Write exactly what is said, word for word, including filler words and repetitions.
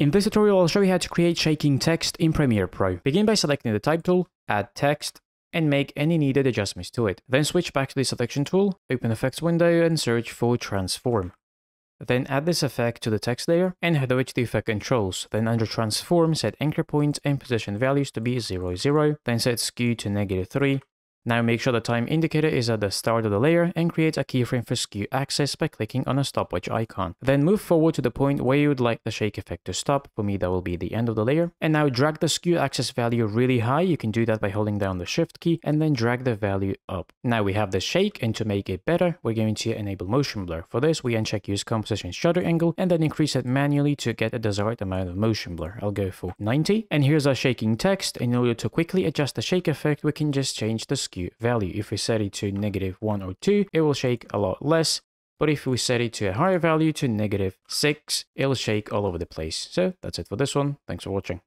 In this tutorial, I'll show you how to create shaking text in Premiere Pro. Begin by selecting the type tool, add text, and make any needed adjustments to it. Then switch back to the selection tool, open the effects window and search for transform. Then add this effect to the text layer and head over to the effect controls. Then under transform, set anchor point and position values to be zero, zero. Then set skew to negative three. Now make sure the time indicator is at the start of the layer and create a keyframe for skew access by clicking on a stopwatch icon. Then move forward to the point where you would like the shake effect to stop. For me, that will be the end of the layer. And now drag the skew access value really high. You can do that by holding down the shift key and then drag the value up. Now we have the shake, and to make it better, we're going to enable motion blur. For this, we uncheck use composition shutter angle and then increase it manually to get a desired amount of motion blur. I'll go for ninety. And here's our shaking text. In order to quickly adjust the shake effect, we can just change the skew value. If we set it to negative one or two, it will shake a lot less. But if we set it to a higher value, to negative six, it'll shake all over the place. So that's it for this one. Thanks for watching.